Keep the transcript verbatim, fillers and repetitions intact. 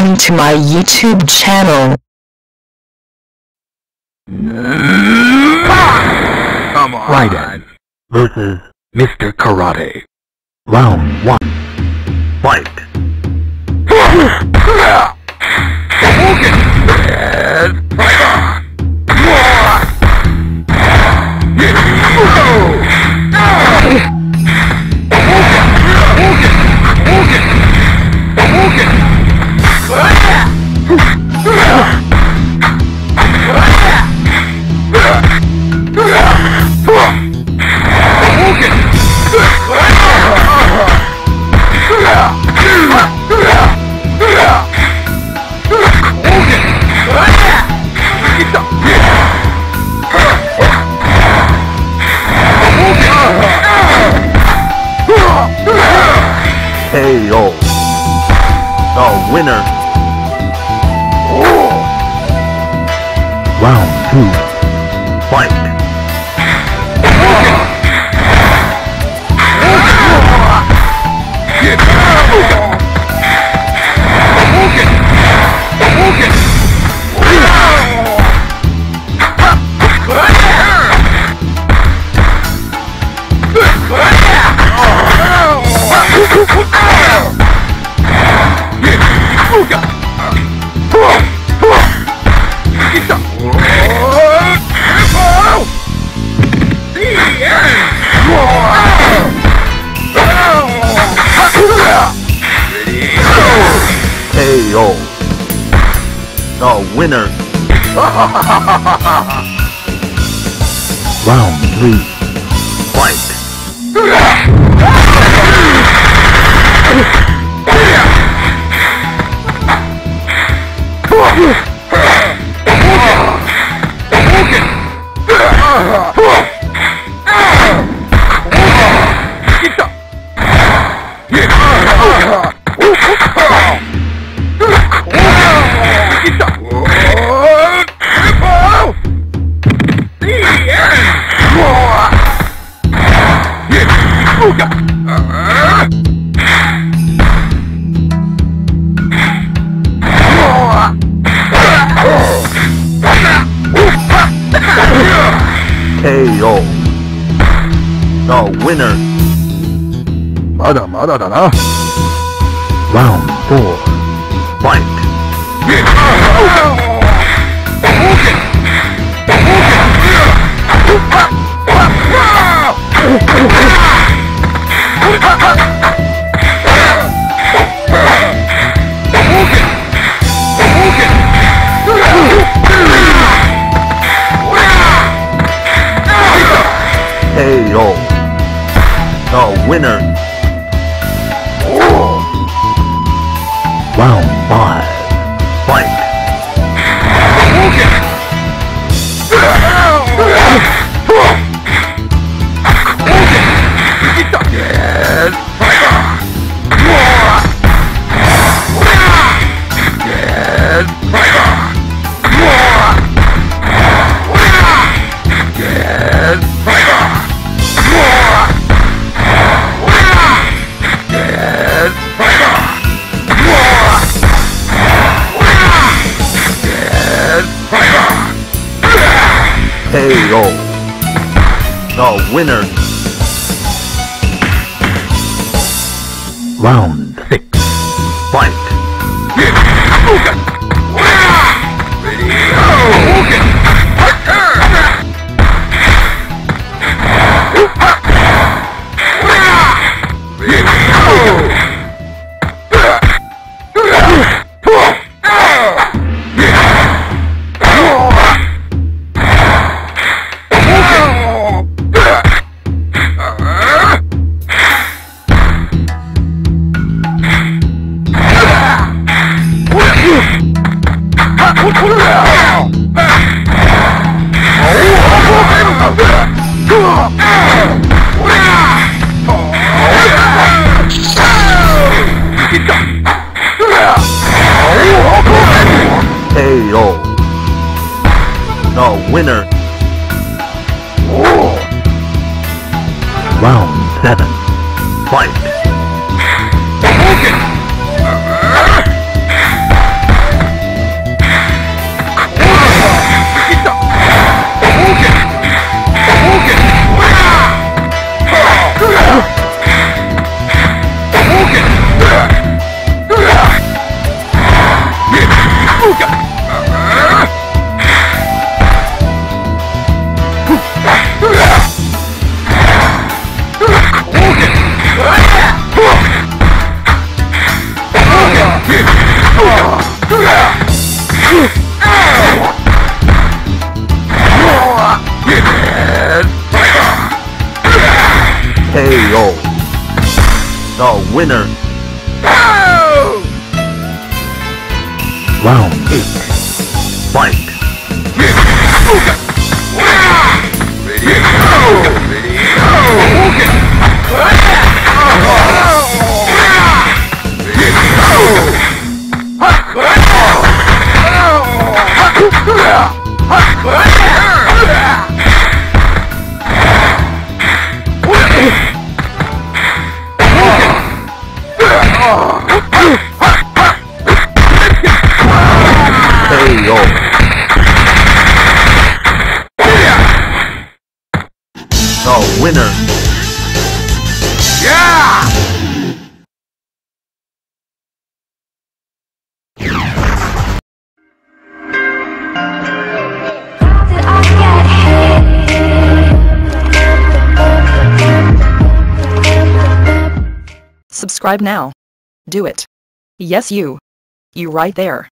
Welcome to my YouTube channel. Come on. Raiden versus Mister Karate. Round one. Fight. K O. The winner. Round two. Fight. K O. The winner. Round three. Fight. K O. The winner. まだまだだな。 Round four. Fight. K O. The winner. Round five. Fight. K O. The winner. Round six. Fight. K O. The winner. Round seven. Fight. K O. The winner. Round eight. Fight. Ready, go! Ready, go! K O. The winner. Yeah! Subscribe now. Do it. Yes, you. You right there.